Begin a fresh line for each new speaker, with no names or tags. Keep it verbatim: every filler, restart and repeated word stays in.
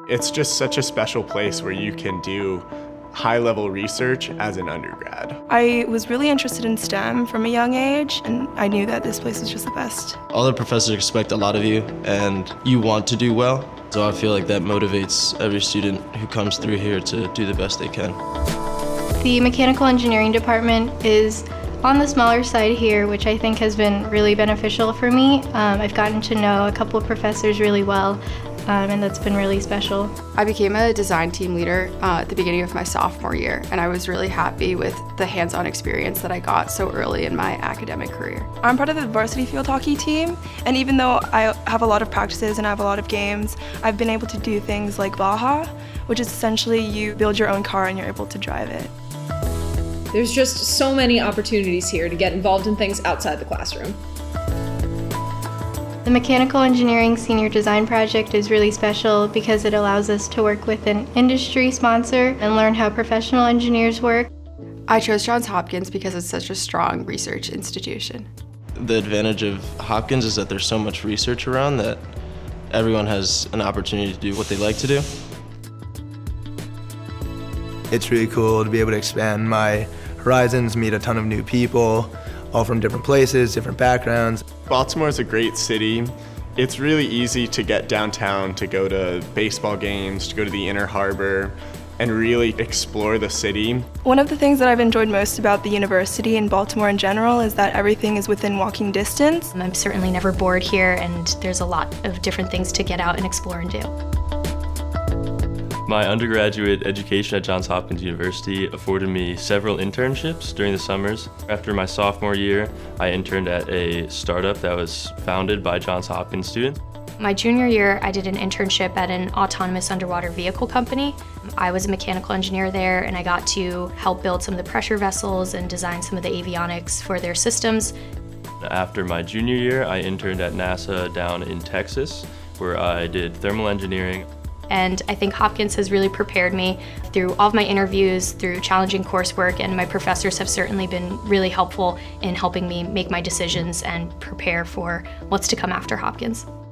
It's just such a special place where you can do high-level research as an undergrad.
I was really interested in STEM from a young age, and I knew that this place was just the best.
All the professors expect a lot of you, and you want to do well, so I feel like that motivates every student who comes through here to do the best they can.
The mechanical engineering department is on the smaller side here, which I think has been really beneficial for me. Um, I've gotten to know a couple of professors really well, Um, and that's been really special.
I became a design team leader uh, at the beginning of my sophomore year, and I was really happy with the hands-on experience that I got so early in my academic career.
I'm part of the varsity field hockey team, and even though I have a lot of practices and I have a lot of games, I've been able to do things like Baja, which is essentially you build your own car and you're able to drive it.
There's just so many opportunities here to get involved in things outside the classroom.
The Mechanical Engineering Senior Design Project is really special because it allows us to work with an industry sponsor and learn how professional engineers work.
I chose Johns Hopkins because it's such a strong research institution.
The advantage of Hopkins is that there's so much research around that everyone has an opportunity to do what they like to do.
It's really cool to be able to expand my horizons, meet a ton of new people, all from different places, different backgrounds.
Baltimore is a great city. It's really easy to get downtown, to go to baseball games, to go to the Inner Harbor, and really explore the city.
One of the things that I've enjoyed most about the university and Baltimore in general is that everything is within walking distance.
I'm certainly never bored here, and there's a lot of different things to get out and explore and do.
My undergraduate education at Johns Hopkins University afforded me several internships during the summers. After my sophomore year, I interned at a startup that was founded by Johns Hopkins students.
My junior year, I did an internship at an autonomous underwater vehicle company. I was a mechanical engineer there, and I got to help build some of the pressure vessels and design some of the avionics for their systems.
After my junior year, I interned at NASA down in Texas, where I did thermal engineering.
And I think Hopkins has really prepared me through all of my interviews, through challenging coursework, and my professors have certainly been really helpful in helping me make my decisions and prepare for what's to come after Hopkins.